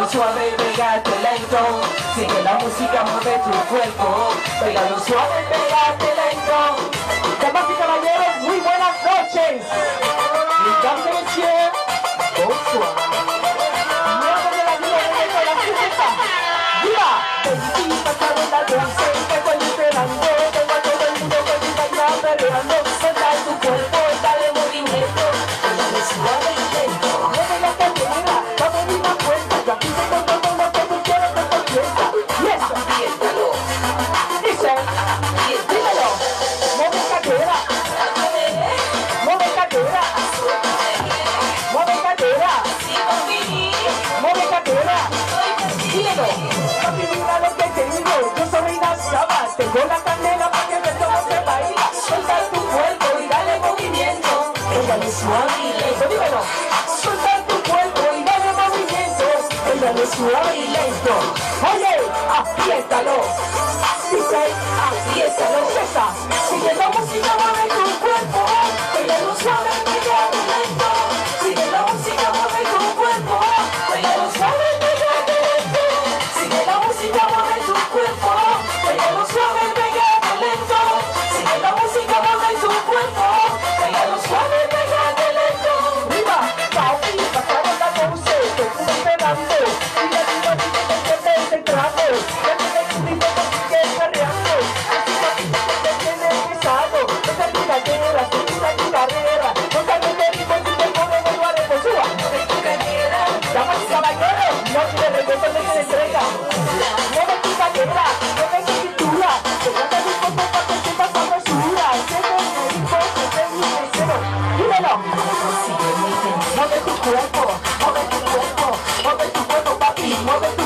Bailalo suave, pégate lento. Sigue la música, mueve tu cuerpo. Bailalo suave, pégate lento. Damas y caballeros, muy buenas noches. Mesdames et messieurs, bonsoir. Miembros de la vida de la fiesta. ¡Viva! Baby, pasaron las 12, te estoy esperando. Tengo a todo el mundo con mi baila perreando. Suelta tu cuerpo, dale movimiento. Bailalo suave y lento. Mueve la cadera, va a venir la cuenta. Yo aquí tengo todo lo que tú quieres de esta fiesta. Y eso, fiéstalo. Dice, dímelo. Mueve cadera. Mueve cadera. Mueve cadera. Mueve cadera. Dímelo. Papi, mira lo que te digo. Yo soy Reina Saba. Tengo la candela para que veas cómo se baila. Suelta tu cuerpo y dale movimiento. Bailalo suave y lento. Dímelo. Suelta tu cuerpo y dale movimiento. Bailalo suave y lento. Oye, apriétalo. Dice, apriétalo. Esa. Sigue la música, mueve tu cuerpo. Bailalo suave, pégate lento. Sigue la música, mueve tu cuerpo. Bailalo suave, pégate lento. Sigue la música, mueve tu cuerpo. Bailalo suave, pégate lento. Sigue la música, mueve tu cuerpo. Bailalo suave, pégate lento. Viva, papi, pasaron las 12, te estoy esperando. Y la vida que te entrando. Ya tienes un ritmo que sigue perreando. Así papi, te tiene pesado. Esa es tu carrera, esa es tu carrera. No cambies de ritmo si te pones en lugar de posúa. Esa es tu carrera. Damas y caballeros, no tiene regreso de que le entrega. Mueve tu cadera, mueve tu cintura. Levanta tu cuerpo para que sientas sabrosura. Siente el ritmo, siente el mesero. Dímelo. Mueve tu cuerpo, mueve tu cuerpo, mueve tu cuerpo, papi, mueve tu